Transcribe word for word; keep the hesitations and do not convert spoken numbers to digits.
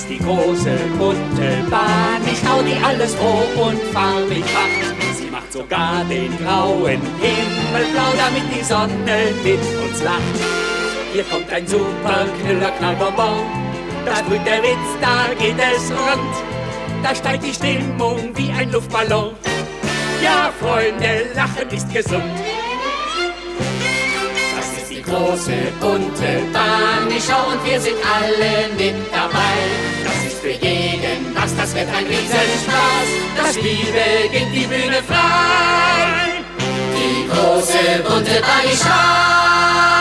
ist die große bunte Bahn. Ich hau die alles froh und farbig macht. Sie macht sogar den grauen Himmel blau, damit die Sonne mit uns lacht. Hier kommt ein super Knüller, Knallbonbon. Da sprüht der Witz, da geht es rund. Da steigt die Stimmung wie ein Luftballon. Ja, Freunde, Lachen ist gesund. Das ist die große bunte Bahn. Ich schau und wir sind alle mit dabei. Das ist für jeden was, das wird ein Riesenspaß. Das Spiel beginnt, die Bühne frei. Die große bunte Bahn, ich schau.